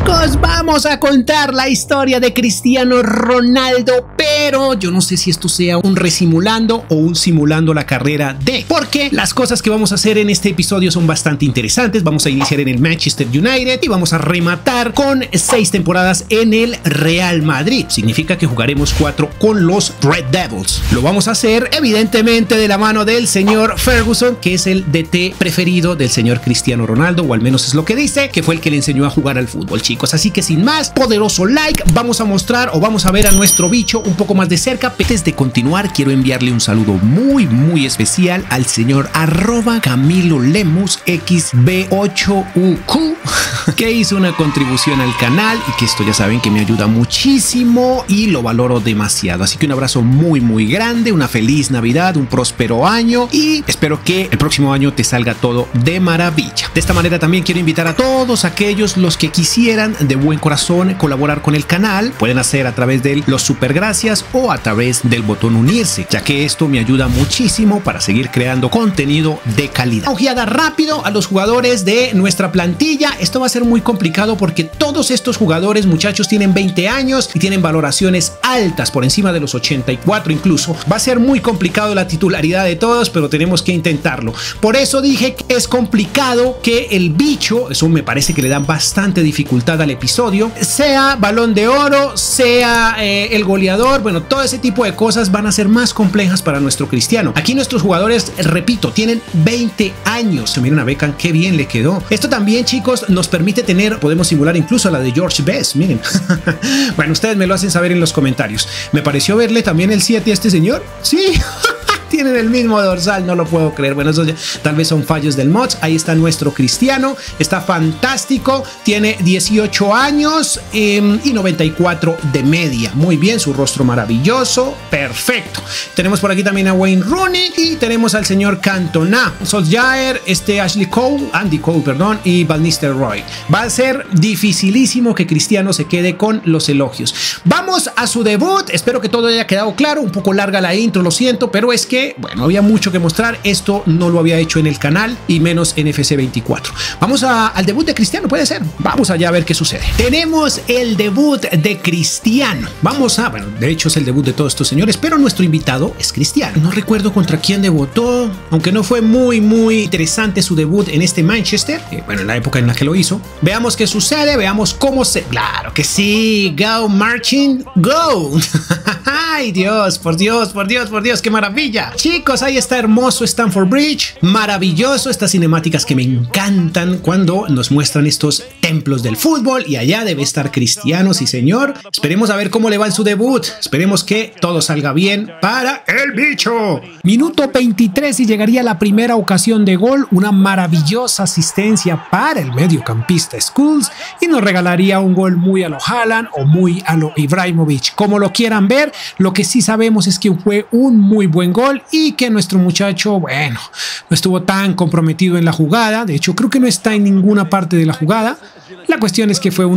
Chicos, vamos a contar la historia de Cristiano Ronaldo, pero yo no sé si esto sea un resimulando o un simulando la carrera de, porque las cosas que vamos a hacer en este episodio son bastante interesantes. Vamos a iniciar en el Manchester United y vamos a rematar con 6 temporadas en el Real Madrid. Significa que jugaremos 4 con los Red Devils. Lo vamos a hacer evidentemente de la mano del señor Ferguson, que es el DT preferido del señor Cristiano Ronaldo, o al menos es lo que dice, que fue el que le enseñó a jugar al fútbol, chicos. Así que sin más, poderoso like, vamos a mostrar o vamos a ver a nuestro bicho un poco más de cerca. Antes de continuar, quiero enviarle un saludo muy especial al señor @CamiloLemusXB8UK que hizo una contribución al canal y que esto ya saben que me ayuda muchísimo y lo valoro demasiado. Así que un abrazo muy grande, una feliz Navidad, un próspero año y espero que el próximo año te salga todo de maravilla. De esta manera también quiero invitar a todos aquellos los que quisieran de buen corazón colaborar con el canal. Pueden hacer a través de los super gracias o a través del botón unirse, ya que esto me ayuda muchísimo para seguir creando contenido de calidad. Ojeada rápido a los jugadores de nuestra plantilla. Esto va a ser muy complicado porque todos estos jugadores, muchachos, tienen 20 años y tienen valoraciones altas, por encima de los 84 incluso. Va a ser muy complicado la titularidad de todos, pero tenemos que intentarlo. Por eso dije que es complicado que el bicho, eso me parece que le da bastante dificultad al episodio, sea Balón de Oro, sea el goleador. Bueno, todo ese tipo de cosas van a ser más complejas para nuestro Cristiano. Aquí nuestros jugadores, repito, tienen 20 años. Miren a Beckham, qué bien le quedó. Esto también, chicos, nos permite tener, podemos simular incluso a la de George Best, miren. Bueno, ustedes me lo hacen saber en los comentarios. Me pareció verle también el 7 a este señor. Sí. Tienen el mismo dorsal, no lo puedo creer. Bueno, eso ya, tal vez son fallos del mods. Ahí está nuestro Cristiano, está fantástico, tiene 18 años y 94 de media. Muy bien, su rostro maravilloso, perfecto. Tenemos por aquí también a Wayne Rooney y tenemos al señor Cantona, Solskjaer, Andy Cole, perdón, y Van Nistelrooy. Va a ser dificilísimo que Cristiano se quede con los elogios. Vamos a su debut, espero que todo haya quedado claro. Un poco larga la intro, lo siento, pero es que bueno, había mucho que mostrar. Esto no lo había hecho en el canal y menos en FC24. Vamos al debut de Cristiano, puede ser. Vamos allá a ver qué sucede. Tenemos el debut de Cristiano. Bueno, de hecho es el debut de todos estos señores, pero nuestro invitado es Cristiano. No recuerdo contra quién debutó, aunque no fue muy interesante su debut en este Manchester. Bueno, en la época en la que lo hizo. Veamos qué sucede, veamos cómo se... Claro que sí, go marching, go. Ay, Dios, por Dios, qué maravilla. Chicos, ahí está hermoso Stamford Bridge, maravilloso, estas cinemáticas que me encantan cuando nos muestran estos templos del fútbol, y allá debe estar Cristiano, sí señor. Esperemos a ver cómo le va en su debut, esperemos que todo salga bien para el bicho. Minuto 23 y llegaría la primera ocasión de gol, una maravillosa asistencia para el mediocampista Scholes y nos regalaría un gol muy a lo Haaland o muy a lo Ibrahimovic, como lo quieran ver. Lo que sí sabemos es que fue un muy buen gol y que nuestro muchacho, bueno, no estuvo tan comprometido en la jugada. De hecho, creo que no está en ninguna parte de la jugada. La cuestión es que fue un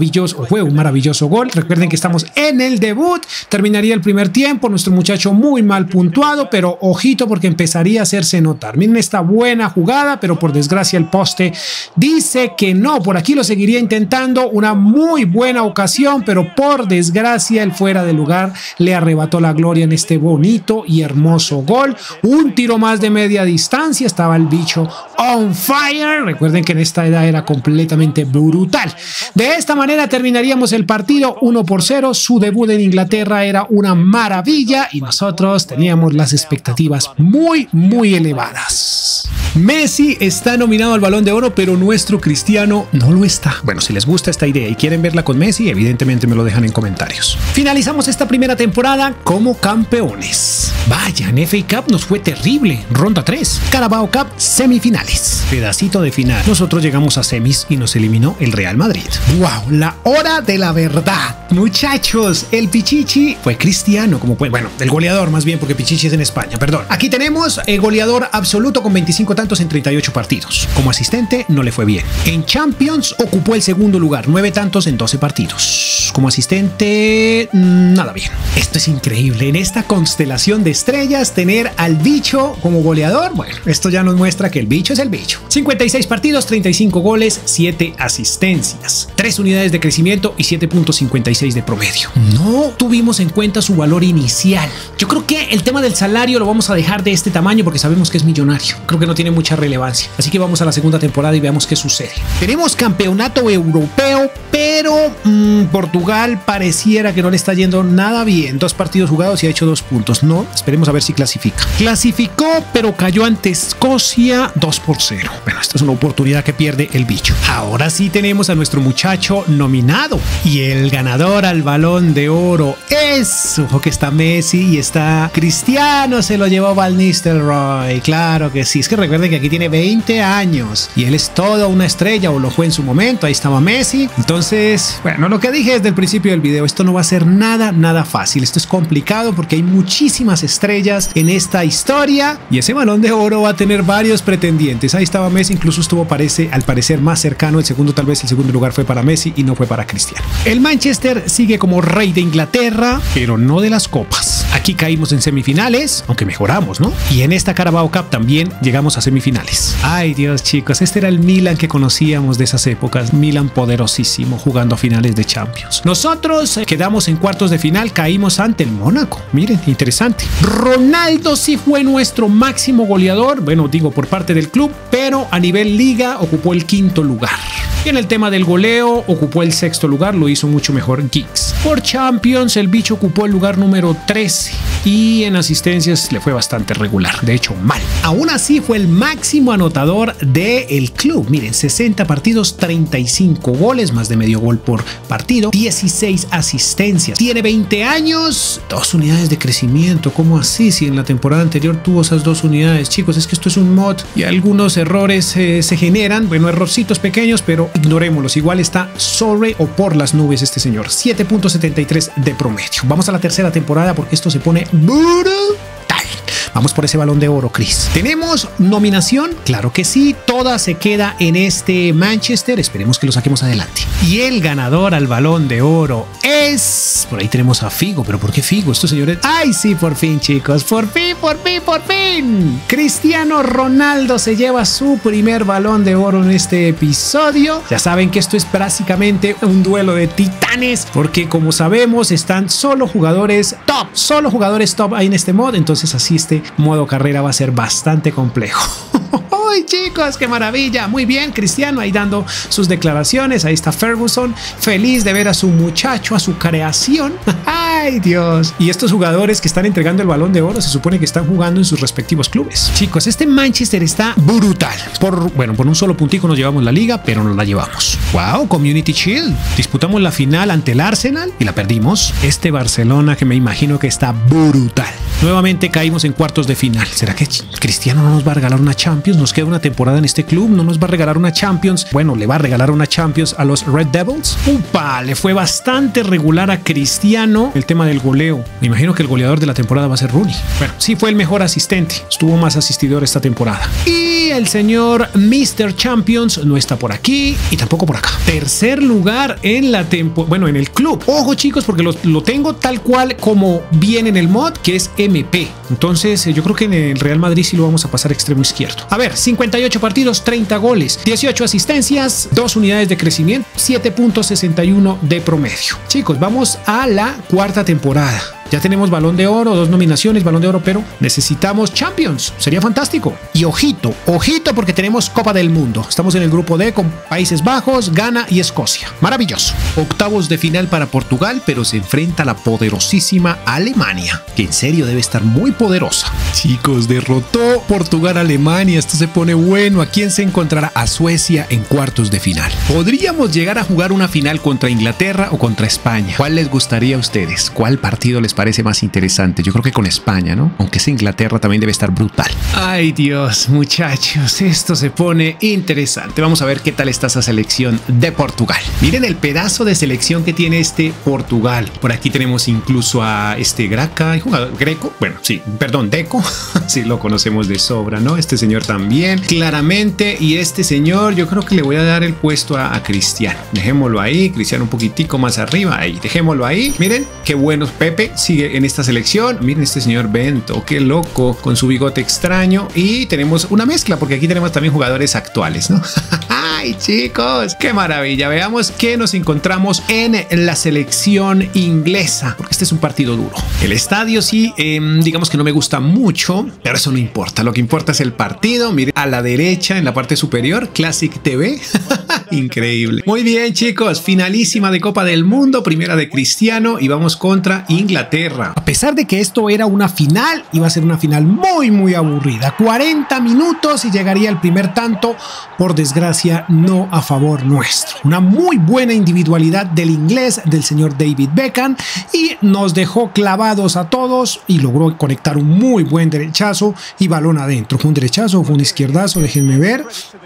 maravilloso gol. Recuerden que estamos en el debut. Terminaría el primer tiempo. Nuestro muchacho muy mal puntuado, pero ojito porque empezaría a hacerse notar. Miren esta buena jugada, pero por desgracia el poste dice que no. Por aquí lo seguiría intentando. Una muy buena ocasión, pero por desgracia el fuera de lugar le arrebató la gloria en este bonito y hermoso gol. Un tiro más de media distancia. Estaba el bicho on fire. Recuerden que en esta edad era completamente brutal. De esta manera terminaríamos el partido 1-0. Su debut en Inglaterra era una maravilla y nosotros teníamos las expectativas muy elevadas. Messi está nominado al Balón de Oro, pero nuestro Cristiano no lo está. Bueno, si les gusta esta idea y quieren verla con Messi, evidentemente me lo dejan en comentarios. Finalizamos esta primera temporada como campeones. Vaya, en FA Cup nos fue terrible. Ronda 3. Carabao Cup, semifinales. Pedacito de final. Nosotros llegamos a semis y nos eliminó el Real Madrid. ¡Wow! La hora de la verdad. Muchachos, el Pichichi fue Cristiano, como pueden... Bueno, el goleador más bien, porque Pichichi es en España, perdón. Aquí tenemos el goleador absoluto con 25 tantos en 38 partidos. Como asistente no le fue bien. En Champions ocupó el segundo lugar, 9 tantos en 12 partidos. como asistente, nada bien. Esto es increíble. En esta constelación de estrellas, tener al bicho como goleador, bueno, esto ya nos muestra que el bicho es el bicho. 56 partidos, 35 goles, 7 asistencias, 3 unidades de crecimiento y 7.56 de promedio. No tuvimos en cuenta su valor inicial. Yo creo que el tema del salario lo vamos a dejar de este tamaño porque sabemos que es millonario. Creo que no tiene mucha relevancia. Así que vamos a la segunda temporada y veamos qué sucede. Tenemos campeonato europeo, pero Portugal pareciera que no le está yendo nada bien. 2 partidos jugados y ha hecho 2 puntos. No, esperemos a ver si clasifica. Clasificó, pero cayó ante Escocia 2-0. Bueno, esta es una oportunidad que pierde el bicho. Ahora sí tenemos a nuestro muchacho nominado y el ganador al Balón de Oro es, ojo que está Messi y está Cristiano, se lo llevó Van Nistelrooy. Claro que sí, es que recuerden que aquí tiene 20 años y él es toda una estrella, o lo fue en su momento. Ahí estaba Messi. Entonces, bueno, lo que dije desde el principio del video, esto no va a ser nada fácil. Esto es complicado porque hay muchísimas estrellas en esta historia y ese Balón de Oro va a tener varios pretendientes. Ahí estaba Messi, incluso estuvo al parecer más cercano. Tal vez el segundo lugar fue para Messi y no fue para Cristiano. El Manchester sigue como rey de Inglaterra, pero no de las copas. Aquí caímos en semifinales, aunque mejoramos, ¿no? Y en esta Carabao Cup también llegamos a semifinales. Ay Dios, chicos, este era el Milan que conocíamos de esas épocas. Milan poderosísimo jugando a finales de Champions. Nosotros quedamos en cuartos de final, caímos ante el Mónaco. Miren, interesante. Ronaldo sí fue nuestro máximo goleador, bueno, digo por parte del club, pero a nivel liga ocupó el 5º lugar. Y en el tema del goleo ocupó el 6º lugar, lo hizo mucho mejor Giggs. Por Champions el bicho ocupó el lugar número 13 y en asistencias le fue bastante regular, de hecho mal. Aún así fue el máximo anotador del club. Miren, 60 partidos, 35 goles, más de medio gol por partido, 16 asistencias. Tiene 20 años, 2 unidades de crecimiento. ¿Cómo así? Si en la temporada anterior tuvo esas 2 unidades. Chicos, es que esto es un mod y algunos errores se generan. Bueno, errorcitos pequeños, pero ignorémoslos. Igual está sobre o por las nubes este señor. 7.73 de promedio. Vamos a la tercera temporada porque esto se pone brutal. Vamos por ese Balón de Oro, Chris. ¿Tenemos nominación? Claro que sí. Toda se queda en este Manchester. Esperemos que lo saquemos adelante. Y el ganador al Balón de Oro es... Por ahí tenemos a Figo. ¿Pero por qué Figo? Estos señores... ¡Ay, sí! Por fin, chicos. ¡Por fin, por fin, por fin! Cristiano Ronaldo se lleva su primer Balón de Oro en este episodio. Ya saben que esto es básicamente un duelo de titanes. Porque como sabemos, están solo jugadores top. Solo jugadores top ahí en este mod. Entonces así este modo carrera va a ser bastante complejo. ¡Uy, chicos! ¡Qué maravilla! Muy bien, Cristiano ahí dando sus declaraciones. Ahí está Ferguson, feliz de ver a su muchacho, a su creación. ¡Ay, Dios! Y estos jugadores que están entregando el Balón de Oro se supone que están jugando en sus respectivos clubes. Chicos, este Manchester está brutal. Por un solo puntico nos llevamos la liga, pero nos la llevamos. ¡Wow! Community Shield. Disputamos la final ante el Arsenal y la perdimos. Este Barcelona que me imagino que está brutal. Nuevamente caímos en cuartos de final. ¿Será que Cristiano no nos va a regalar una Champions? Nos queda una temporada en este club, no nos va a regalar una Champions. Bueno, le va a regalar una Champions a los Red Devils. ¡Upa! Le fue bastante regular a Cristiano el tema del goleo. Me imagino que el goleador de la temporada va a ser Rooney. Bueno, sí fue el mejor asistente. Estuvo más asistidor esta temporada. Y el señor Mr. Champions no está por aquí y tampoco por acá. Tercer lugar en la temporada. Bueno, en el club. Ojo, chicos, porque lo tengo tal cual como viene en el mod, que es MP. Entonces, yo creo que en el Real Madrid sí lo vamos a pasar extremo izquierdo. A ver, 58 partidos, 30 goles, 18 asistencias, 2 unidades de crecimiento, 7.61 de promedio. Chicos, vamos a la cuarta temporada. Ya tenemos Balón de Oro, 2 nominaciones, Balón de Oro, pero necesitamos Champions. Sería fantástico. Y ojito, ojito, porque tenemos Copa del Mundo. Estamos en el grupo D con Países Bajos, Ghana y Escocia. Maravilloso. Octavos de final para Portugal, pero se enfrenta a la poderosísima Alemania, que en serio debe estar muy poderosa. Chicos, derrotó Portugal a Alemania. Esto se pone bueno. ¿A quién se encontrará? A Suecia en cuartos de final. Podríamos llegar a jugar una final contra Inglaterra o contra España. ¿Cuál les gustaría a ustedes? ¿Cuál partido les parece más interesante? Yo creo que con España, ¿no? Aunque esa Inglaterra también debe estar brutal. Ay, Dios, muchachos, esto se pone interesante. Vamos a ver qué tal está esa selección de Portugal. Miren el pedazo de selección que tiene este Portugal. Por aquí tenemos incluso a este Greco. Bueno, sí, perdón, Deco. Sí, lo conocemos de sobra, ¿no? Este señor también, claramente. Y este señor, yo creo que le voy a dar el puesto a Cristiano. Dejémoslo ahí, Cristiano un poquitico más arriba, ahí, dejémoslo ahí. Miren, qué buenos. Pepe sigue en esta selección. Miren este señor Bento, qué loco, con su bigote extraño. Y tenemos una mezcla, porque aquí tenemos también jugadores actuales, ¿no? ¡Ay, chicos! ¡Qué maravilla! Veamos qué nos encontramos en la selección inglesa, porque este es un partido duro. El estadio sí, digamos que no me gusta mucho, pero eso no importa. Lo que importa es el partido. Miren, a la derecha, en la parte superior, Classic TV. Increíble. Muy bien, chicos. Finalísima de Copa del Mundo, primera de Cristiano, y vamos contra Inglaterra. A pesar de que esto era una final, iba a ser una final muy aburrida. 40 minutos y llegaría el primer tanto. Por desgracia, no a favor nuestro. Una muy buena individualidad del inglés, del señor David Beckham, y nos dejó clavados a todos y logró conectar un muy buen derechazo y balón adentro. ¿Fue un derechazo o fue un izquierdazo? Déjenme ver.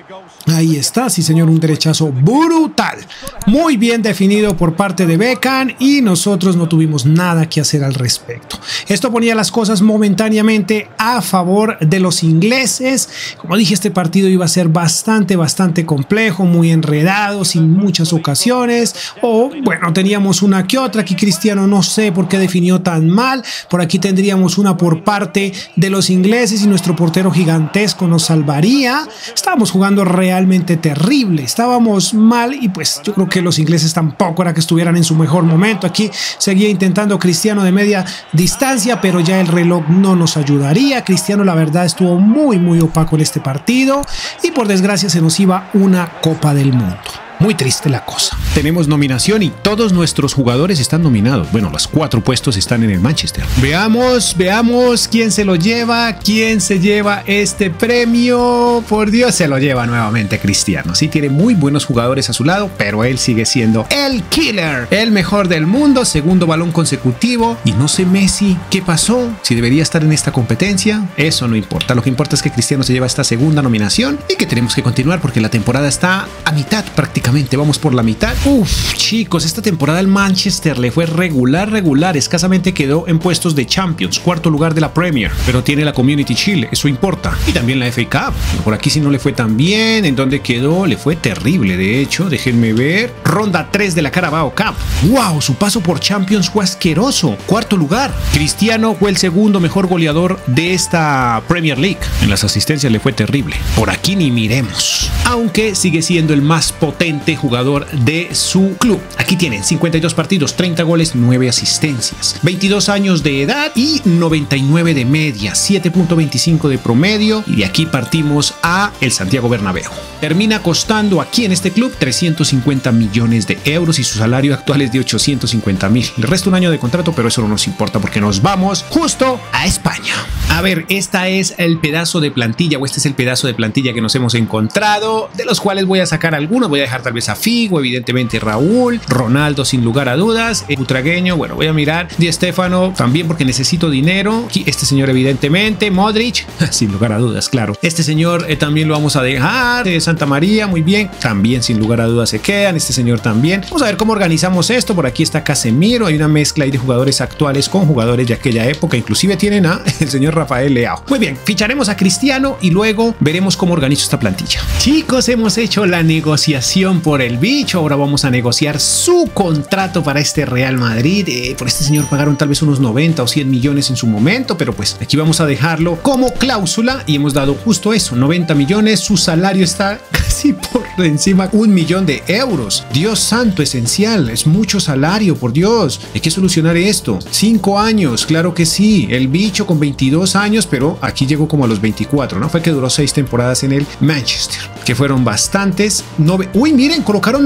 Ahí está, sí señor, un derechazo brutal, muy bien definido por parte de Beckham, y nosotros no tuvimos nada que hacer al respecto. Esto ponía las cosas momentáneamente a favor de los ingleses. Como dije, este partido iba a ser bastante complejo, muy enredado, sin muchas ocasiones, o bueno, teníamos una que otra. Aquí Cristiano no sé por qué definió tan mal. Por aquí tendríamos una por parte de los ingleses y nuestro portero gigantesco nos salvaría. Estábamos jugando realmente terrible, estábamos mal, y pues yo creo que los ingleses tampoco era que estuvieran en su mejor momento. Aquí seguía intentando Cristiano de media distancia, pero ya el reloj no nos ayudaría. Cristiano, la verdad, estuvo muy opaco en este partido, y por desgracia se nos iba una Copa del Mundo. Muy triste la cosa. Tenemos nominación y todos nuestros jugadores están nominados. Bueno, los 4 puestos están en el Manchester. Veamos quién se lo lleva, quién se lleva este premio. Por Dios, se lo lleva nuevamente Cristiano. Sí, tiene muy buenos jugadores a su lado, pero él sigue siendo el killer, el mejor del mundo, segundo balón consecutivo. Y no sé Messi, ¿qué pasó? Si debería estar en esta competencia, eso no importa. Lo que importa es que Cristiano se lleva esta segunda nominación y que tenemos que continuar porque la temporada está a mitad prácticamente. Vamos por la mitad. Chicos, esta temporada el Manchester le fue regular, escasamente quedó en puestos de Champions, cuarto lugar de la Premier, pero tiene la Community Shield, eso importa, y también la FA Cup. Por aquí sí no le fue tan bien. ¿En dónde quedó? Le fue terrible, de hecho, déjenme ver. Ronda 3 de la Carabao Cup. ¡Wow! Su paso por Champions fue asqueroso, cuarto lugar. Cristiano fue el segundo mejor goleador de esta Premier League. En las asistencias le fue terrible. Por aquí ni miremos, aunque sigue siendo el más potente jugador de su club. Aquí tienen 52 partidos, 30 goles, 9 asistencias, 22 años de edad y 99 de media, 7.25 de promedio, y de aquí partimos a el Santiago Bernabéu. Termina costando aquí en este club 350 millones de euros y su salario actual es de 850.000. Le resta un año de contrato, pero eso no nos importa porque nos vamos justo a España. A ver, esta es el pedazo de plantilla, o este es el pedazo de plantilla que nos hemos encontrado, de los cuales voy a sacar algunos. Voy a dejar tal vez a Figo, evidentemente Raúl, Ronaldo sin lugar a dudas, Butragueño, bueno, voy a mirar Di Stéfano también porque necesito dinero. Aquí este señor evidentemente, Modric, sin lugar a dudas, claro. Este señor también lo vamos a dejar, Santa María, muy bien, también sin lugar a dudas se quedan, este señor también. Vamos a ver cómo organizamos esto. Por aquí está Casemiro, hay una mezcla ahí de jugadores actuales con jugadores de aquella época, inclusive tienen a el señor Rafael Leao. Muy bien, ficharemos a Cristiano y luego veremos cómo organizo esta plantilla. Chicos, hemos hecho la negociación por el bicho, ahora vamos a negociar su contrato para este Real Madrid. Por este señor pagaron tal vez unos 90 o 100 millones en su momento, pero pues aquí vamos a dejarlo como cláusula y hemos dado justo eso, 90 millones, su salario está casi por encima 1 millón de euros. Dios santo, esencial, es mucho salario, por Dios, hay que solucionar esto. 5 años, claro que sí, el bicho con 22 años, pero aquí llegó como a los 24, ¿no? Fue que duró 6 temporadas en el Manchester, que fueron bastantes. Uy, miren, colocaron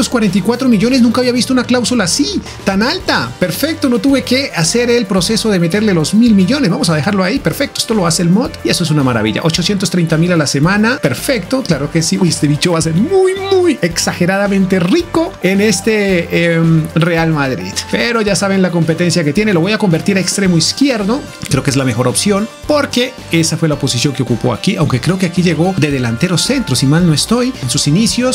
944 millones, nunca había visto una cláusula así, tan alta. Perfecto, no tuve que hacer el proceso de meterle los 1.000 millones, vamos a dejarlo ahí, perfecto, esto lo hace el mod y eso es una maravilla. 830.000 a la semana, perfecto, claro que sí. Uy, este bicho va a ser muy exageradamente rico en este Real Madrid, pero ya saben la competencia que tiene. Lo voy a convertir a extremo izquierdo, creo que es la mejor opción porque esa fue la posición que ocupó aquí, aunque creo que aquí llegó de delantero centro, si mal no estoy, en sus inicios. Luego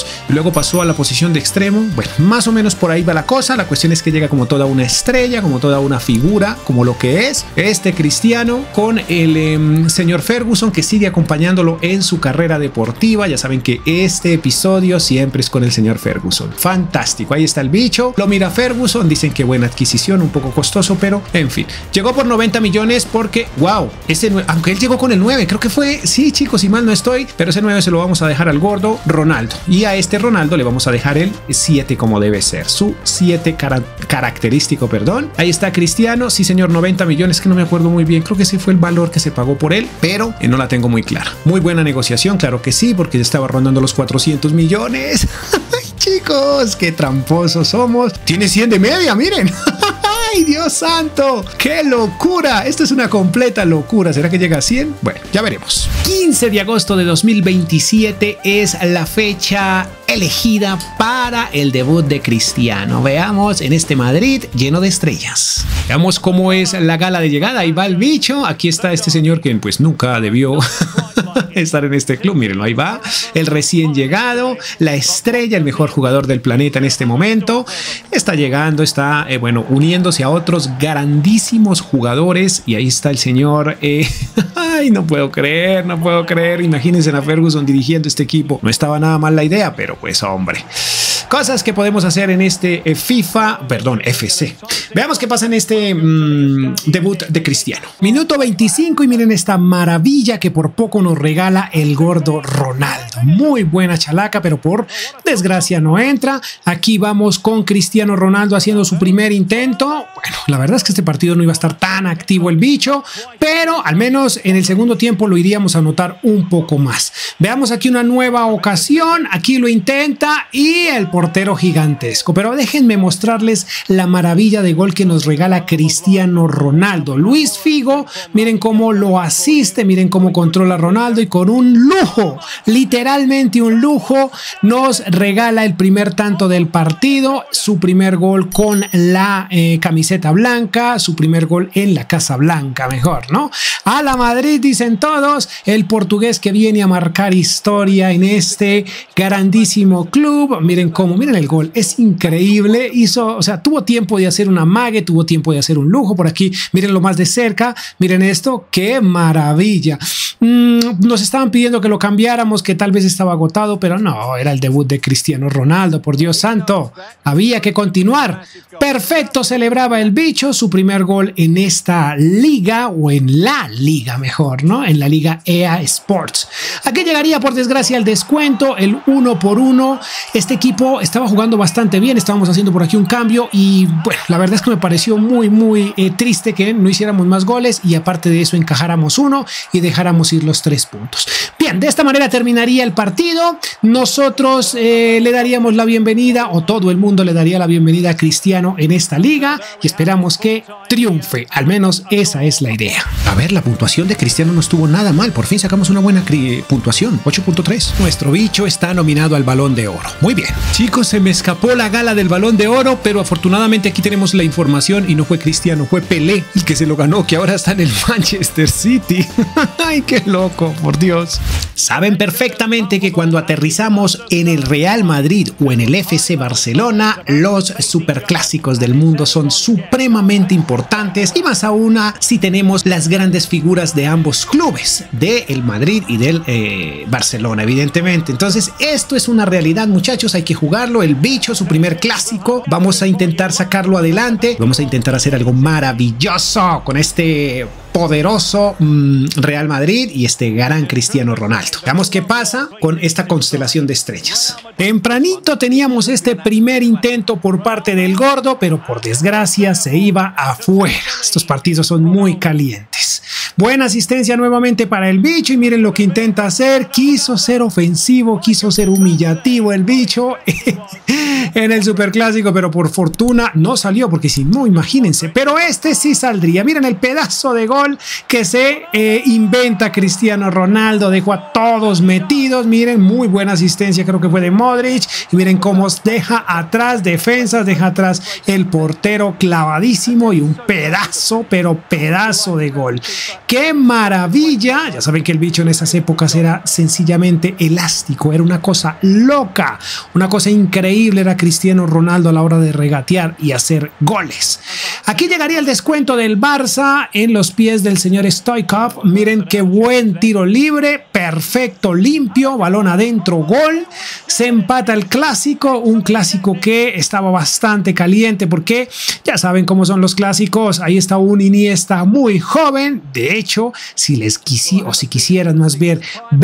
luego pasó a la posición de extremo. Bueno, más o menos por ahí va la cosa. La cuestión es que llega como toda una estrella, como toda una figura, como lo que es este Cristiano, con el señor Ferguson, que sigue acompañándolo en su carrera deportiva. Ya saben que este episodio siempre es con el señor Ferguson. Fantástico, ahí está el bicho, lo mira Ferguson, dicen que buena adquisición, un poco costoso, pero en fin, llegó por 90 millones porque, wow, aunque él llegó con el 9, creo que fue, sí chicos, si mal no estoy, pero ese 9 se lo vamos a dejar al gordo Ronaldo, y a este Ronaldo le vamos a dejar el 7 como debe ser, su 7 característico, perdón. Ahí está Cristiano, sí señor, 90 millones, que no me acuerdo muy bien, creo que ese fue el valor que se pagó por él, pero no la tengo muy clara. Muy buena negociación, claro que sí, porque ya estaba rondando los 400 millones. Chicos, qué tramposos somos. Tiene 100 de media, miren. ¡Ay, Dios santo! ¡Qué locura! Esto es una completa locura. ¿Será que llega a 100? Bueno, ya veremos. 15 de agosto de 2027 es la fecha elegida para el debut de Cristiano. Veamos en este Madrid lleno de estrellas. Veamos cómo es la gala de llegada. Ahí va el bicho. Aquí está este señor que pues nunca debió estar en este club. Mírenlo, ahí va. El recién llegado, la estrella, el mejor jugador del planeta en este momento. Está llegando, está, bueno, uniéndose a otros grandísimos jugadores. Y ahí está el señor. Ay, no puedo creer, no puedo creer. Imagínense a Ferguson dirigiendo este equipo. No estaba nada mal la idea, pero pues hombre. Cosas que podemos hacer en este FC. Veamos qué pasa en este debut de Cristiano. Minuto 25 y miren esta maravilla que por poco nos regala el gordo Ronaldo. Muy buena chalaca, pero por desgracia no entra. Aquí vamos con Cristiano Ronaldo haciendo su primer intento. Bueno, la verdad es que este partido no iba a estar tan activo el bicho, pero al menos en el segundo tiempo lo iríamos a notar un poco más. Veamos aquí una nueva ocasión. Aquí lo intenta y el portero gigantesco, pero déjenme mostrarles la maravilla de gol que nos regala Cristiano Ronaldo. Luis Figo, miren cómo lo asiste, miren cómo controla a Ronaldo y con un lujo, literalmente un lujo, nos regala el primer tanto del partido, su primer gol con la camiseta blanca, su primer gol en la Casa Blanca, mejor, ¿no? A la Madrid, dicen todos, el portugués que viene a marcar historia en este grandísimo club. Miren cómo, miren el gol, es increíble, hizo, o sea, tuvo tiempo de hacer una mague, tuvo tiempo de hacer un lujo. Por aquí, mírenlo más de cerca, miren esto, qué maravilla. Nos estaban pidiendo que lo cambiáramos, que tal vez estaba agotado, pero no, era el debut de Cristiano Ronaldo, por Dios santo, había que continuar. Perfecto, celebraba el bicho, su primer gol en esta liga, o en la liga mejor, ¿no? En la liga EA Sports. Aquí llegaría por desgracia el descuento, el 1-1. Este equipo estaba jugando bastante bien, estábamos haciendo por aquí un cambio y bueno, la verdad es que me pareció muy triste que no hiciéramos más goles y aparte de eso encajáramos uno y dejáramos ir los 3 puntos. Bien, de esta manera terminaría el partido. Nosotros le daríamos la bienvenida, o todo el mundo le daría la bienvenida a Cristiano en esta liga y esperamos que triunfe, al menos esa es la idea. A ver, la puntuación de Cristiano no estuvo nada mal, por fin sacamos una buena puntuación, 8.3. Nuestro bicho está nominado al Balón de Oro. Muy bien, chicos, se me escapó la gala del Balón de Oro, pero afortunadamente aquí tenemos la información y no fue Cristiano, fue Pelé el que se lo ganó, que ahora está en el Manchester City. Ay, qué loco, por Dios. Saben perfectamente que cuando aterrizamos en el Real Madrid o en el FC Barcelona, los superclásicos del mundo son supremamente importantes y más aún si tenemos las grandes figuras de ambos clubes, del Madrid y del Barcelona, evidentemente. Entonces, esto es una realidad, muchachos, hay que jugarlo. El bicho, su primer clásico, vamos a intentar sacarlo adelante, vamos a intentar hacer algo maravilloso con este poderoso Real Madrid y este gran Cristiano Ronaldo. Veamos qué pasa con esta constelación de estrellas. Tempranito teníamos este primer intento por parte del gordo, pero por desgracia se iba afuera. Estos partidos son muy calientes. Buena asistencia nuevamente para el bicho y miren lo que intenta hacer. Quiso ser ofensivo, quiso ser humillativo el bicho en el superclásico, pero por fortuna no salió, porque si no, imagínense. Pero este sí saldría. Miren el pedazo de gol que se inventa Cristiano Ronaldo. Dejó a todos metidos. Miren, muy buena asistencia, creo que fue de Modric. Y miren cómo deja atrás defensas, deja atrás el portero clavadísimo y un pedazo, pero pedazo de gol. ¡Qué maravilla! Ya saben que el bicho en esas épocas era sencillamente elástico, era una cosa loca, una cosa increíble era Cristiano Ronaldo a la hora de regatear y hacer goles. Aquí llegaría el descuento del Barça en los pies del señor Stoichkov. Miren qué buen tiro libre, perfecto, limpio, balón adentro, gol. Se empata el clásico, un clásico que estaba bastante caliente porque ya saben cómo son los clásicos. Ahí está un Iniesta muy joven. De hecho, si quisieran más ver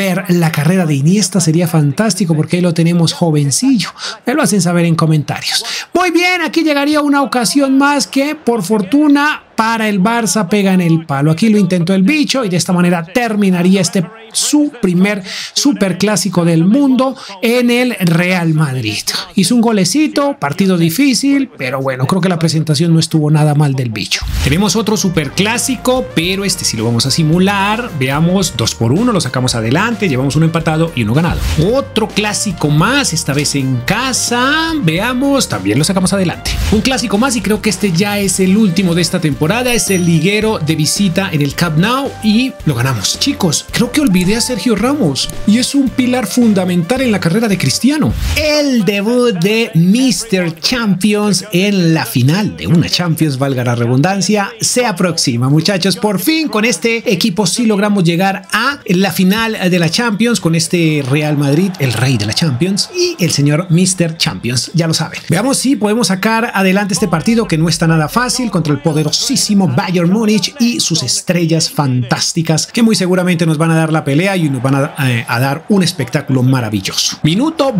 la carrera de Iniesta sería fantástico porque ahí lo tenemos jovencillo. Me lo hacen saber en comentarios. Muy bien, aquí llegaría una ocasión más que por fortuna para el Barça pega en el palo. Aquí lo intentó el bicho y de esta manera terminaría su primer superclásico del mundo en el Real Madrid. Hizo un golecito, partido difícil, pero bueno, creo que la presentación no estuvo nada mal del bicho. Tenemos otro superclásico, pero este sí lo vamos a simular. Veamos, 2-1, lo sacamos adelante, llevamos uno empatado y uno ganado. Otro clásico más, esta vez en casa. Veamos, también lo sacamos adelante. Un clásico más y creo que este ya es el último de esta temporada. Es el liguero de visita en el Camp Nou y lo ganamos. Chicos, creo que olvidé a Sergio Ramos y es un pilar fundamental en la carrera de Cristiano. El debut de Mr. Champions en la final de una Champions, valga la redundancia, se aproxima, muchachos. Por fin con este equipo sí logramos llegar a la final de la Champions con este Real Madrid, el rey de la Champions, y el señor Mr. Champions, ya lo saben. Veamos si podemos sacar adelante este partido que no está nada fácil contra el poderosísimo Bayern Múnich y sus estrellas fantásticas que muy seguramente nos van a dar la pelea y nos van a dar un espectáculo maravilloso. Minuto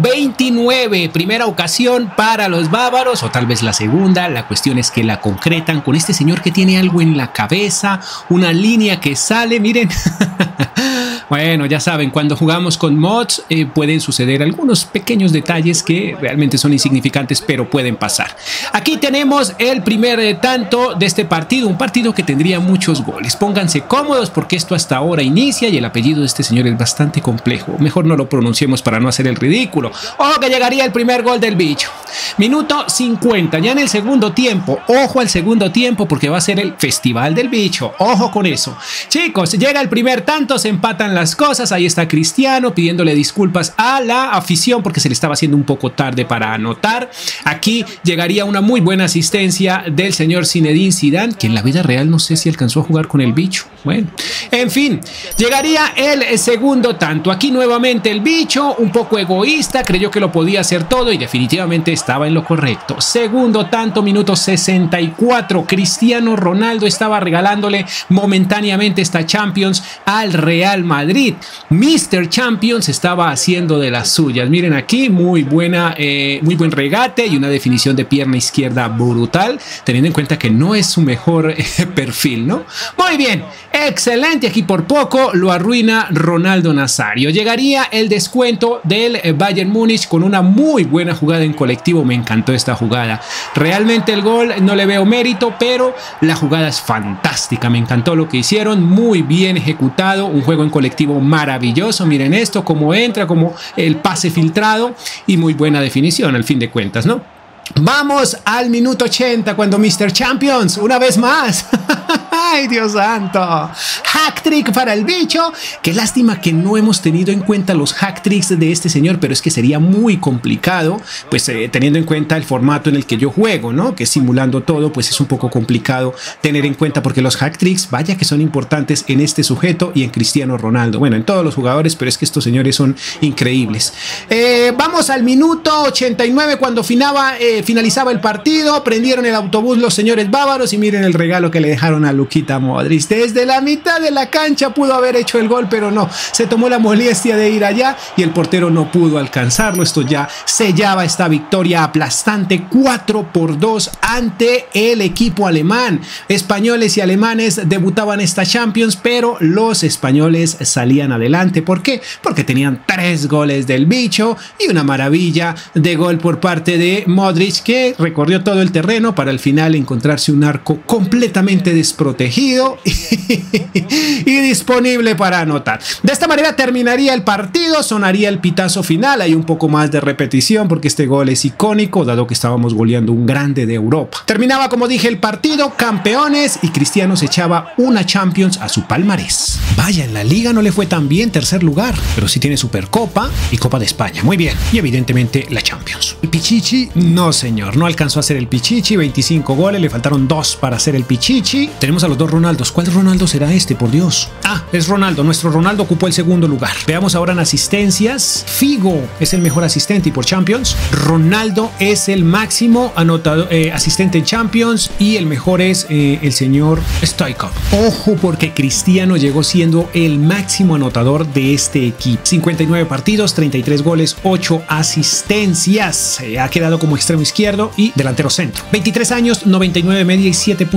29, primera ocasión para los bávaros o tal vez la segunda. La cuestión es que la concretan con este señor que tiene algo en la cabeza, una línea que sale, miren. Bueno, ya saben, cuando jugamos con mods pueden suceder algunos pequeños detalles que realmente son insignificantes, pero pueden pasar. Aquí tenemos el primer tanto de este partido, un partido que tendría muchos goles. Pónganse cómodos porque esto hasta ahora inicia y el apellido de este señor es bastante complejo. Mejor no lo pronunciemos para no hacer el ridículo. ¡Oh, que llegaría el primer gol del bicho! Minuto 50, ya en el segundo tiempo. Ojo al segundo tiempo porque va a ser el festival del bicho. Ojo con eso. Chicos, llega el primer tanto, se empatan las cosas. Ahí está Cristiano pidiéndole disculpas a la afición porque se le estaba haciendo un poco tarde para anotar. Aquí llegaría una muy buena asistencia del señor Zinedine Zidane, que en la vida real no sé si alcanzó a jugar con el bicho. Bueno, en fin, llegaría el segundo tanto. Aquí nuevamente el bicho, un poco egoísta, creyó que lo podía hacer todo y definitivamente estaba en lo correcto. Segundo tanto, minuto 64. Cristiano Ronaldo estaba regalándole momentáneamente esta Champions al Real Madrid. Mr. Champions estaba haciendo de las suyas. Miren aquí, muy buen regate y una definición de pierna izquierda brutal, teniendo en cuenta que no es su mejor perfil, ¿no? Muy bien, excelente. Aquí por poco lo arruina Ronaldo Nazario. Llegaría el descuento del Bayern Múnich con una muy buena jugada en colectivo. Me encantó esta jugada. Realmente el gol no le veo mérito, pero la jugada es fantástica. Me encantó lo que hicieron, muy bien ejecutado, un juego en colectivo maravilloso. Miren esto, cómo entra, como el pase filtrado y muy buena definición al fin de cuentas, ¿no? Vamos al minuto 80 cuando Mr. Champions, una vez más. ¡Ay, Dios santo! Hack-trick para el bicho. Qué lástima que no hemos tenido en cuenta los hack-tricks de este señor, pero es que sería muy complicado, pues teniendo en cuenta el formato en el que yo juego, ¿no? Que simulando todo, pues es un poco complicado tener en cuenta porque los hack-tricks, vaya que son importantes en este sujeto y en Cristiano Ronaldo. Bueno, en todos los jugadores, pero es que estos señores son increíbles. Vamos al minuto 89 cuando finalizaba el partido. Prendieron el autobús los señores bávaros y miren el regalo que le dejaron a Luquita Modric. Desde la mitad de la cancha pudo haber hecho el gol, pero no, se tomó la molestia de ir allá y el portero no pudo alcanzarlo. Esto ya sellaba esta victoria aplastante 4-2 ante el equipo alemán. Españoles y alemanes debutaban esta Champions, pero los españoles salían adelante. ¿Por qué? Porque tenían 3 goles del bicho y una maravilla de gol por parte de Modric, que recorrió todo el terreno para al final encontrarse un arco completamente desprotegido protegido y disponible para anotar. De esta manera terminaría el partido, sonaría el pitazo final. Hay un poco más de repetición porque este gol es icónico, dado que estábamos goleando un grande de Europa. Terminaba, como dije, el partido, campeones, y Cristiano se echaba una Champions a su palmarés. Vaya, en la Liga no le fue tan bien, tercer lugar, pero sí tiene Supercopa y Copa de España. Muy bien. Y evidentemente la Champions. El Pichichi, no señor, no alcanzó a hacer el Pichichi. 25 goles, le faltaron 2 para hacer el Pichichi. Tenemos a los dos Ronaldos. ¿Cuál Ronaldo será este, por Dios? Ah, es Ronaldo. Nuestro Ronaldo ocupó el segundo lugar. Veamos ahora en asistencias. Figo es el mejor asistente y por Champions Ronaldo es el máximo anotador, asistente en Champions, y el mejor es el señor Stoichkov. Ojo, porque Cristiano llegó siendo el máximo anotador de este equipo. 59 partidos, 33 goles, 8 asistencias. Ha quedado como extremo izquierdo y delantero centro. 23 años, 99 de media y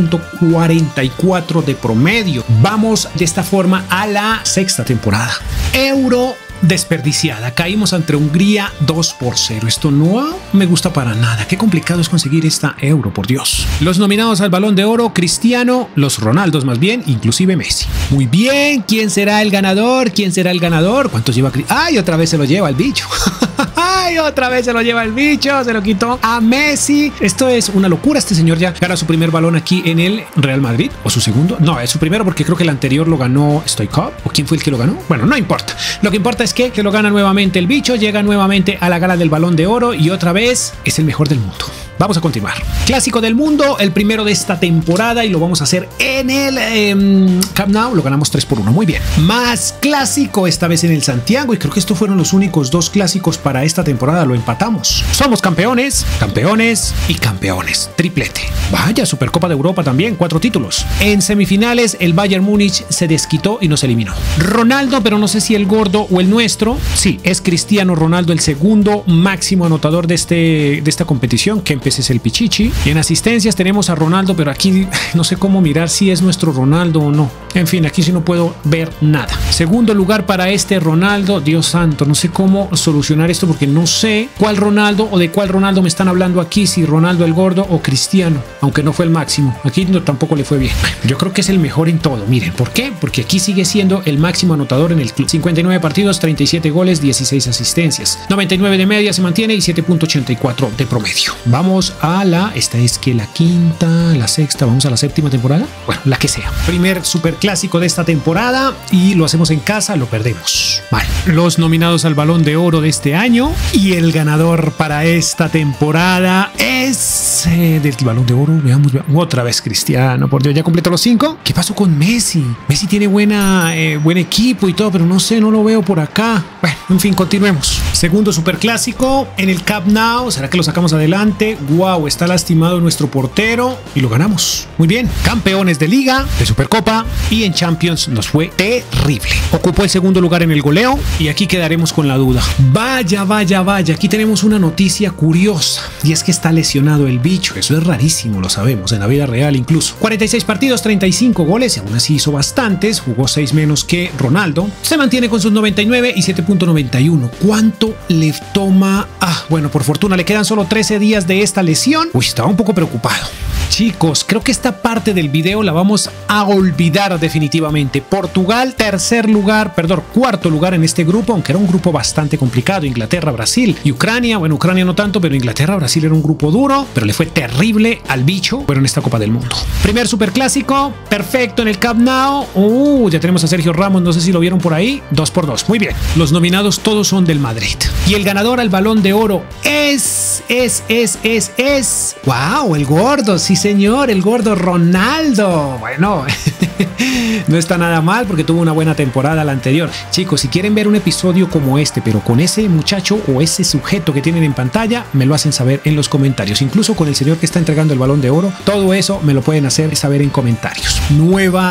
7.44 de promedio. Vamos de esta forma a la sexta temporada. Euro desperdiciada. Caímos ante Hungría 2-0. Esto no me gusta para nada. Qué complicado es conseguir esta Euro, por Dios. Los nominados al Balón de Oro: Cristiano, los Ronaldos más bien, inclusive Messi. Muy bien, ¿quién será el ganador? ¿Quién será el ganador? ¿Cuántos lleva Cristiano? ¡Ay, otra vez se lo lleva el bicho! ¡Ay, otra vez se lo lleva el bicho! Se lo quitó a Messi. Esto es una locura. Este señor ya gana su primer balón aquí en el Real Madrid. ¿O su segundo? No, es su primero, porque creo que el anterior lo ganó Stoichkov. ¿O quién fue el que lo ganó? Bueno, no importa. Lo que importa es que lo gana nuevamente el bicho, llega nuevamente a la gala del Balón de Oro y otra vez es el mejor del mundo. Vamos a continuar. Clásico del mundo, el primero de esta temporada, y lo vamos a hacer en el Camp Nou. Lo ganamos 3-1. Muy bien. Más clásico, esta vez en el Santiago, y creo que estos fueron los únicos 2 clásicos para esta temporada. Lo empatamos. Somos campeones, campeones y campeones. Triplete. Vaya, Supercopa de Europa también, 4 títulos. En semifinales, el Bayern Múnich se desquitó y nos eliminó. Ronaldo, pero no sé si el gordo o el nuestro. Sí, es Cristiano Ronaldo, el segundo máximo anotador de esta competición, que es el Pichichi. Y en asistencias tenemos a Ronaldo, pero aquí no sé cómo mirar si es nuestro Ronaldo o no. En fin, aquí sí no puedo ver nada. Segundo lugar para este Ronaldo. Dios santo, no sé cómo solucionar esto porque no sé cuál Ronaldo o de cuál Ronaldo me están hablando aquí, si Ronaldo el gordo o Cristiano, aunque no fue el máximo. Aquí no, tampoco le fue bien. Yo creo que es el mejor en todo. Miren, ¿por qué? Porque aquí sigue siendo el máximo anotador en el club. 59 partidos, 37 goles, 16 asistencias. 99 de media se mantiene y 7.84 de promedio. Vamos a esta es que la quinta, la sexta, vamos a la séptima temporada. Bueno, la que sea. Primer superclásico de esta temporada y lo hacemos en casa, lo perdemos. Vale. Los nominados al Balón de Oro de este año y el ganador para esta temporada es del Balón de Oro. Veamos, otra vez Cristiano, por Dios, ya completó los 5. ¿Qué pasó con Messi? Messi tiene buen equipo y todo, pero no sé, no lo veo por acá. Bueno, en fin, continuemos. Segundo superclásico en el Camp Nou. ¿Será que lo sacamos adelante? Wow, está lastimado nuestro portero y lo ganamos. Muy bien. Campeones de Liga, de Supercopa y en Champions nos fue terrible. Ocupó el segundo lugar en el goleo y aquí quedaremos con la duda. Vaya, vaya, vaya. Aquí tenemos una noticia curiosa y es que está lesionado el bicho. Eso es rarísimo, lo sabemos, en la vida real incluso. 46 partidos, 35 goles y aún así hizo bastantes. Jugó 6 menos que Ronaldo. Se mantiene con sus 99 y 7.91. ¿Cuánto le toma? Bueno, por fortuna le quedan solo 13 días de esta lesión. Uy, estaba un poco preocupado. Chicos, creo que esta parte del video la vamos a olvidar definitivamente. Portugal, cuarto lugar en este grupo, aunque era un grupo bastante complicado. Inglaterra, Brasil y Ucrania. Bueno, Ucrania no tanto, pero Inglaterra, Brasil era un grupo duro, pero le fue terrible al bicho, pero en esta Copa del Mundo. Primer superclásico, perfecto en el Camp Nou. Ya tenemos a Sergio Ramos, no sé si lo vieron por ahí. 2-2, muy bien. Los nominados todos son del Madrid. Y el ganador al Balón de Oro es... ¡Wow! El gordo, sí señor, el gordo Ronaldo. Bueno, no está nada mal porque tuvo una buena temporada la anterior. Chicos, si quieren ver un episodio como este, pero con ese muchacho o ese sujeto que tienen en pantalla, me lo hacen saber en los comentarios. Incluso con el señor que está entregando el Balón de Oro, todo eso me lo pueden hacer saber en comentarios. Nuevo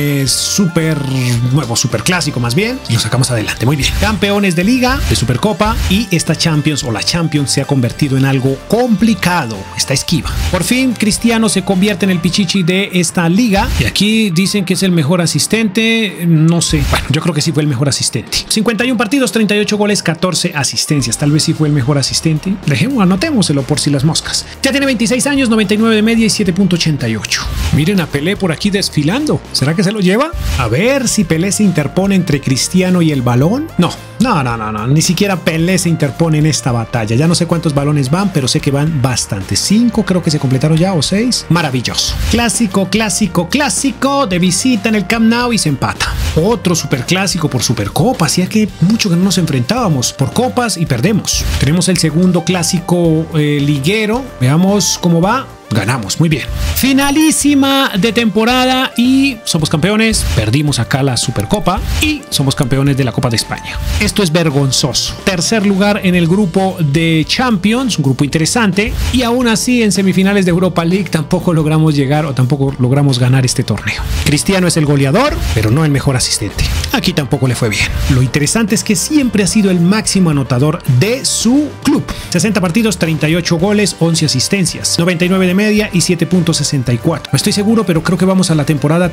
superclásico más bien, y lo sacamos adelante. Muy bien. Campeones de Liga, de Supercopa, y esta Champions o la Champions se ha convertido en algo complicado. Está esquiva. Por fin, Cristiano Cristiano se convierte en el pichichi de esta liga. Y aquí dicen que es el mejor asistente. No sé. Bueno, yo creo que sí fue el mejor asistente. 51 partidos, 38 goles, 14 asistencias. Tal vez sí fue el mejor asistente. Anotémoselo por si las moscas. Ya tiene 26 años, 99 de media y 7.88. Miren a Pelé por aquí desfilando. ¿Será que se lo lleva? A ver si Pelé se interpone entre Cristiano y el balón. No. Ni siquiera Pelé se interpone en esta batalla. Ya no sé cuántos balones van, pero sé que van bastantes. 5 creo que se completaron ya, o 6. Maravilloso. Clásico de visita en el Camp Nou y se empata. Otro superclásico por Supercopa. Hacía que mucho que no nos enfrentábamos por copas y perdemos. Tenemos el segundo clásico liguero. Veamos cómo va. Ganamos, muy bien. Finalísima de temporada y somos campeones. Perdimos acá la Supercopa y somos campeones de la Copa de España. Esto es vergonzoso. Tercer lugar en el grupo de Champions, un grupo interesante. Y aún así en semifinales de Europa League tampoco logramos llegar o tampoco logramos ganar este torneo. Cristiano es el goleador, pero no el mejor asistente. Aquí tampoco le fue bien. Lo interesante es que siempre ha sido el máximo anotador de su club. 60 partidos, 38 goles, 11 asistencias, 99 de media y 7.64. No estoy seguro, pero creo que vamos a la temporada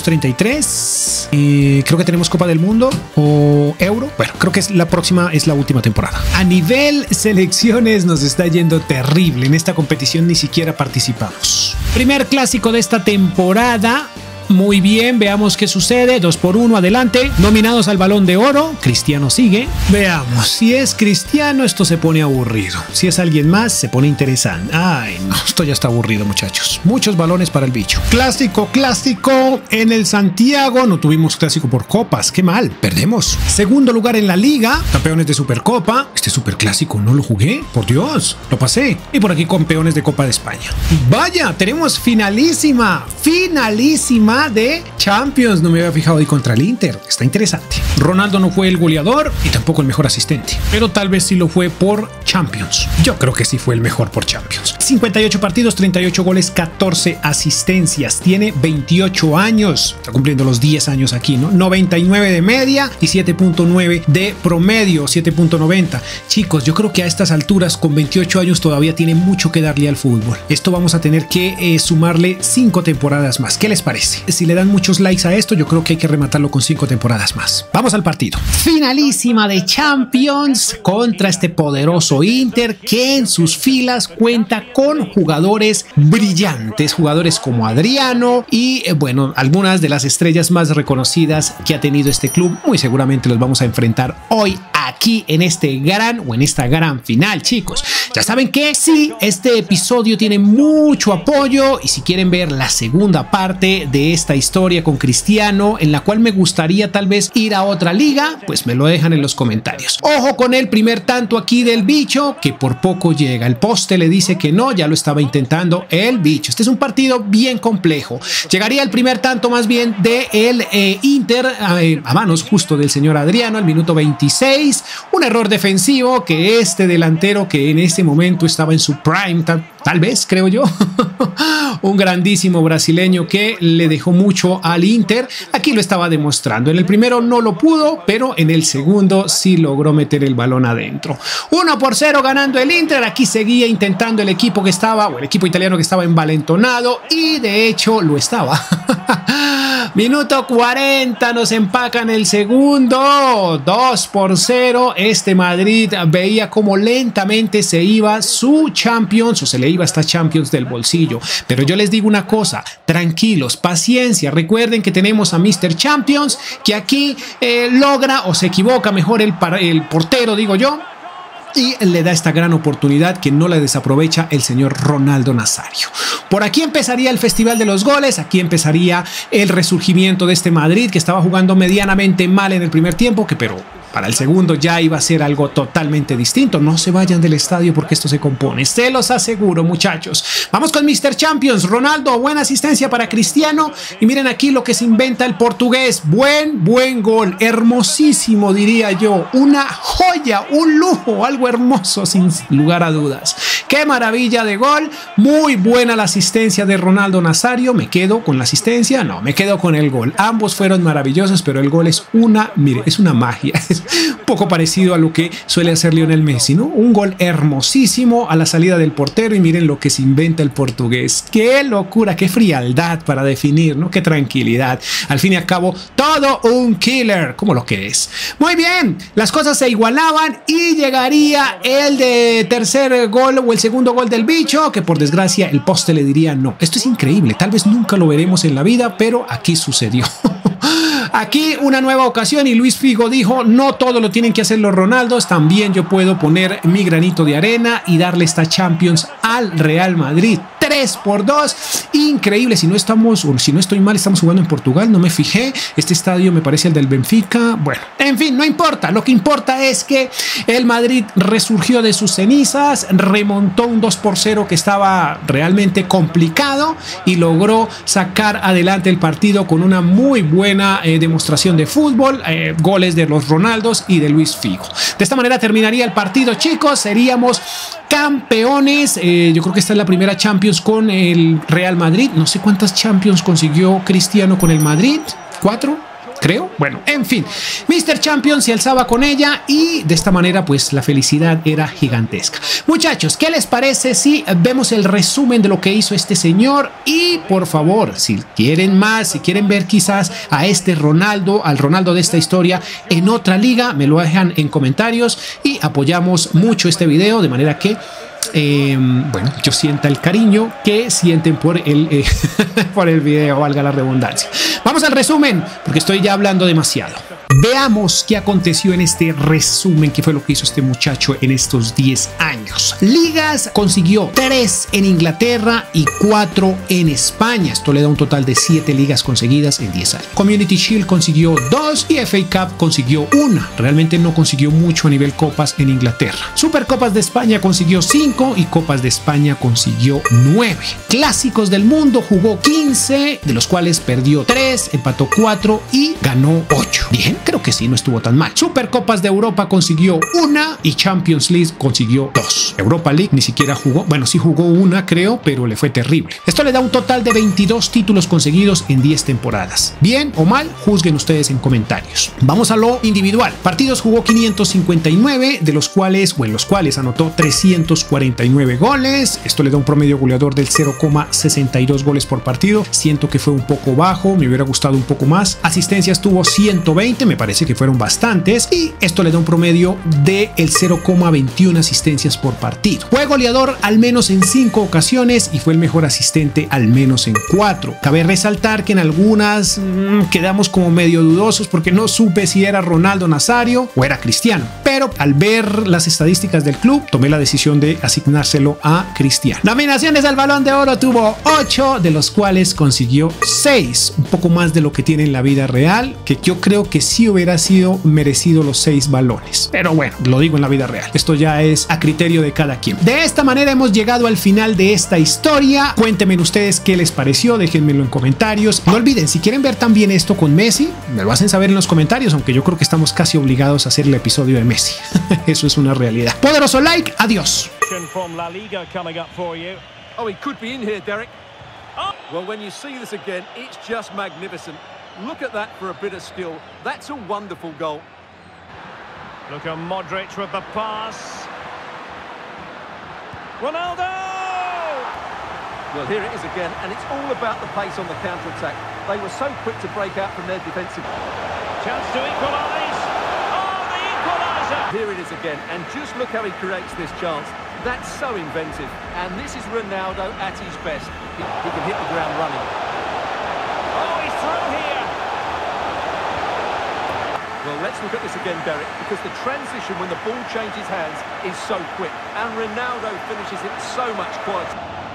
32-33. Creo que tenemos Copa del Mundo o Euro. Bueno, creo que la próxima es la última temporada. A nivel selecciones nos está yendo terrible. En esta competición ni siquiera participamos. Primer clásico de esta temporada. Muy bien, veamos qué sucede. 2-1, adelante. Nominados al Balón de Oro. Cristiano sigue. Veamos, si es Cristiano esto se pone aburrido. Si es alguien más se pone interesante. Ay, no, esto ya está aburrido, muchachos. Muchos balones para el bicho. Clásico en el Santiago. No tuvimos clásico por copas, qué mal, perdemos. Segundo lugar en la liga. Campeones de Supercopa. Este superclásico no lo jugué, por Dios, lo pasé. Y por aquí campeones de Copa de España. Vaya, tenemos finalísima de Champions. No me había fijado ahí contra el Inter. Está interesante. Ronaldo no fue el goleador y tampoco el mejor asistente, pero tal vez sí lo fue por Champions. Yo creo que sí fue el mejor por Champions. 58 partidos, 38 goles, 14 asistencias. Tiene 28 años. Está cumpliendo los 10 años aquí, ¿no? 99 de media y 7.9 de promedio, 7.90. Chicos, yo creo que a estas alturas con 28 años todavía tiene mucho que darle al fútbol. Esto vamos a tener que sumarle 5 temporadas más. ¿Qué les parece? Si le dan muchos likes a esto, yo creo que hay que rematarlo con 5 temporadas más. Vamos al partido. Finalísima de Champions contra este poderoso Inter que en sus filas cuenta con jugadores brillantes, jugadores como Adriano y bueno, algunas de las estrellas más reconocidas que ha tenido este club. Muy seguramente los vamos a enfrentar hoy aquí en esta gran final, chicos. Ya saben que sí, este episodio tiene mucho apoyo y si quieren ver la segunda parte de esta historia con Cristiano, en la cual me gustaría tal vez ir a otra liga, pues me lo dejan en los comentarios. Ojo con el primer tanto aquí del bicho, que por poco llega. El poste le dice que no, ya lo estaba intentando el bicho. Este es un partido bien complejo. Llegaría el primer tanto más bien de el Inter a manos justo del señor Adriano al minuto 26. Un error defensivo que este delantero que en ese momento estaba en su prime, tal vez, creo yo, un grandísimo brasileño que le dejó mucho al Inter. Aquí lo estaba demostrando. En el primero no lo pudo, pero en el segundo sí logró meter el balón adentro. 1-0 ganando el Inter. Aquí seguía intentando el equipo que estaba, o el equipo italiano que estaba envalentonado, y de hecho lo estaba. Minuto 40, nos empacan el segundo. 2-0. Este Madrid veía como lentamente se iba su Champions, o se le iba esta Champions del bolsillo. Pero yo les digo una cosa, tranquilos, paciencia. Recuerden que tenemos a Mr. Champions, que aquí logra, o se equivoca mejor el portero, digo yo, y le da esta gran oportunidad que no la desaprovecha el señor Ronaldo Nazario. Por aquí empezaría el festival de los goles, aquí empezaría el resurgimiento de este Madrid que estaba jugando medianamente mal en el primer tiempo, pero para el segundo ya iba a ser algo totalmente distinto. No se vayan del estadio porque esto se compone, se los aseguro, muchachos. Vamos con Mr. Champions. Ronaldo, buena asistencia para Cristiano y miren aquí lo que se inventa el portugués. Buen gol, hermosísimo diría yo, una joya, un lujo, algo hermoso sin lugar a dudas. Qué maravilla de gol, muy buena la asistencia de Ronaldo Nazario. ¿Me quedo con la asistencia? No, me quedo con el gol. Ambos fueron maravillosos, pero el gol es una, mire, es una magia. es un poco parecido a lo que suele hacer Lionel Messi, ¿no? Un gol hermosísimo a la salida del portero y miren lo que se inventa el portugués. ¡Qué locura! ¡Qué frialdad para definir, ¿no? ¡Qué tranquilidad! Al fin y al cabo, todo un killer, como lo que es. Muy bien, las cosas se igualaban y llegaría el de tercer gol o el segundo gol del bicho, que por desgracia el poste le diría no. Esto es increíble, tal vez nunca lo veremos en la vida, pero aquí sucedió. Aquí una nueva ocasión y Luis Figo dijo, no todo lo tienen que hacer los Ronaldos, también yo puedo poner mi granito de arena y darle esta Champions al Real Madrid. 3-2, increíble. Si no estoy mal, estamos jugando en Portugal, no me fijé. Este estadio me parece el del Benfica. Bueno, en fin, no importa. Lo que importa es que el Madrid resurgió de sus cenizas, remontó un 2-0 que estaba realmente complicado y logró sacar adelante el partido con una muy buena demostración de fútbol, goles de los Ronaldos y de Luis Figo. De esta manera terminaría el partido, chicos. Seríamos campeones. Yo creo que esta es la primera Champions con el Real Madrid. No sé cuántas Champions consiguió Cristiano con el Madrid. 4, creo. Bueno, en fin, Mr. Champions se alzaba con ella y de esta manera pues la felicidad era gigantesca. Muchachos, ¿qué les parece si vemos el resumen de lo que hizo este señor? Y por favor, si quieren más, si quieren ver quizás a este Ronaldo, al Ronaldo de esta historia en otra liga, me lo dejan en comentarios y apoyamos mucho este video de manera que bueno, yo sienta el cariño que sienten por el, por el video, valga la redundancia. Vamos al resumen, porque estoy ya hablando demasiado. Veamos qué aconteció en este resumen, qué fue lo que hizo este muchacho en estos 10 años. Ligas consiguió 3 en Inglaterra y 4 en España. Esto le da un total de 7 ligas conseguidas en 10 años. Community Shield consiguió 2 y FA Cup consiguió 1. Realmente no consiguió mucho a nivel copas en Inglaterra. Supercopas de España consiguió 5 y Copas de España consiguió 9. Clásicos del mundo jugó 15, de los cuales perdió 3, empató 4 y ganó 8. Bien, creo que sí, no estuvo tan mal. Supercopas de Europa consiguió 1 y Champions League consiguió 2. Europa League ni siquiera jugó, bueno, sí jugó 1 creo, pero le fue terrible. Esto le da un total de 22 títulos conseguidos en 10 temporadas. Bien o mal, juzguen ustedes en comentarios. Vamos a lo individual. Partidos jugó 559, de los cuales, o en los cuales anotó 349 goles. Esto le da un promedio goleador del 0,62 goles por partido. Siento que fue un poco bajo, me hubiera gustado un poco más. Asistencias tuvo 120, me parece que fueron bastantes, y esto le da un promedio de el 0,21 asistencias por partido. Fue goleador al menos en 5 ocasiones y fue el mejor asistente al menos en 4. Cabe resaltar que en algunas quedamos como medio dudosos porque no supe si era Ronaldo Nazario o era Cristiano, pero al ver las estadísticas del club tomé la decisión de asignárselo a Cristiano. Nominaciones al Balón de Oro tuvo 8, de los cuales consiguió 6, un poco más de lo que tiene en la vida real, que yo creo que sí hubiera sido merecido los 6 balones, pero bueno, lo digo en la vida real, esto ya es a criterio de cada quien. De esta manera hemos llegado al final de esta historia. Cuéntenme ustedes qué les pareció, déjenmelo en comentarios. No olviden, si quieren ver también esto con Messi, me lo hacen saber en los comentarios, aunque yo creo que estamos casi obligados a hacer el episodio de Messi. Eso es una realidad. Poderoso like, adiós. From La Liga coming up for you. Oh, he could be in here, Derek. Oh. Well, when you see this again, it's just magnificent. Look at that for a bit of skill. That's a wonderful goal. Look at Modric with the pass. Ronaldo! Well, here it is again, and it's all about the pace on the counter-attack. They were so quick to break out from their defensive. Chance to equalise. Oh, the equaliser! Here it is again, and just look how he creates this chance. That's so inventive, and this is Ronaldo at his best. He can hit the ground running. Oh, he's through here. Well, let's look at this again, Derek, because the transition when the ball changes hands is so quick, and Ronaldo finishes it so much quality.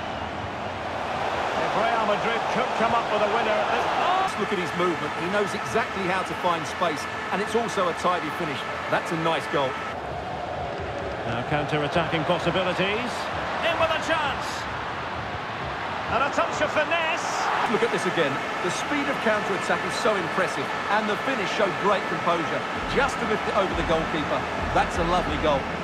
Real Madrid could come up with a winner at this. Let's look at his movement. He knows exactly how to find space, and it's also a tidy finish. That's a nice goal. Now counter-attacking possibilities. In with a chance. And a touch of finesse. Look at this again. The speed of counter-attack is so impressive, and the finish showed great composure. Just to lift it over the goalkeeper. That's a lovely goal.